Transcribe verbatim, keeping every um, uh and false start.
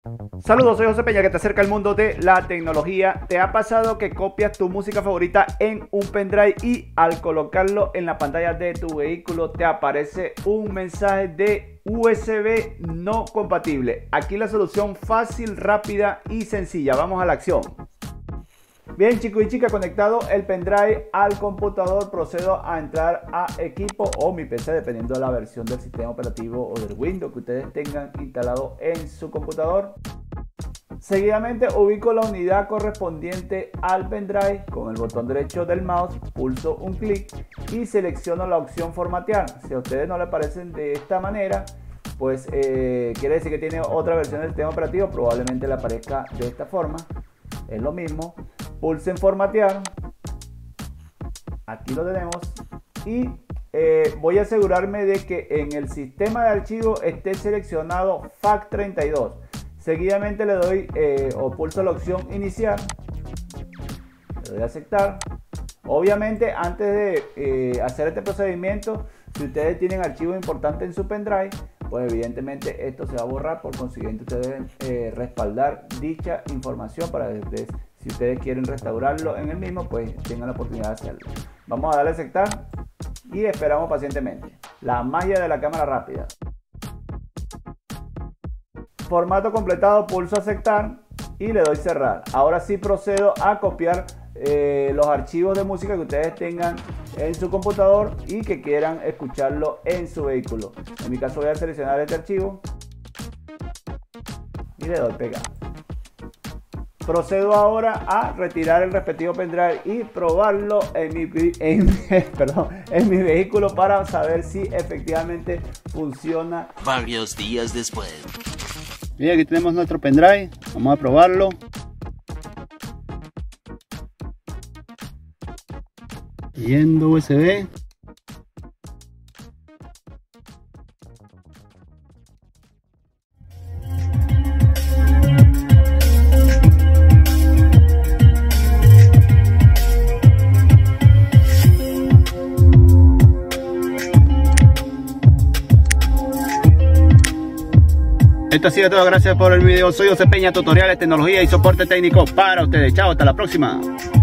Saludos, soy José Peña que te acerca al mundo de la tecnología. ¿Te ha pasado que copias tu música favorita en un pendrive y al colocarlo en la pantalla de tu vehículo te aparece un mensaje de U S B no compatible? Aquí la solución fácil, rápida y sencilla. Vamos a la acción. Bien, chicos y chicas, conectado el pendrive al computador, procedo a entrar a equipo o mi P C, dependiendo de la versión del sistema operativo o del Windows que ustedes tengan instalado en su computador. Seguidamente ubico la unidad correspondiente al pendrive, con el botón derecho del mouse pulso un clic y selecciono la opción formatear. Si a ustedes no les parecen de esta manera, pues eh, quiere decir que tiene otra versión del sistema operativo, probablemente le aparezca de esta forma. Es lo mismo, pulsen formatear, aquí lo tenemos y eh, voy a asegurarme de que en el sistema de archivo esté seleccionado F A T treinta y dos. Seguidamente le doy eh, o pulso la opción iniciar, le doy a aceptar. Obviamente antes de eh, hacer este procedimiento, si ustedes tienen archivos importantes en su pendrive, pues evidentemente esto se va a borrar. Por consiguiente ustedes deben eh, respaldar dicha información para que si ustedes quieren restaurarlo en el mismo, pues tengan la oportunidad de hacerlo. Vamos a darle a aceptar y esperamos pacientemente. La magia de la cámara rápida. Formato completado, pulso aceptar y le doy cerrar. Ahora sí procedo a copiar eh, los archivos de música que ustedes tengan en su computador y que quieran escucharlo en su vehículo. En mi caso voy a seleccionar este archivo y le doy pegar. Procedo ahora a retirar el respectivo pendrive y probarlo en mi, en, perdón, en mi vehículo para saber si efectivamente funciona. Varios días después. Bien, aquí tenemos nuestro pendrive, vamos a probarlo. Yendo U S B. Esto ha sido todo, gracias por el video. Soy José Peña, tutoriales, tecnología y soporte técnico para ustedes. Chao, hasta la próxima.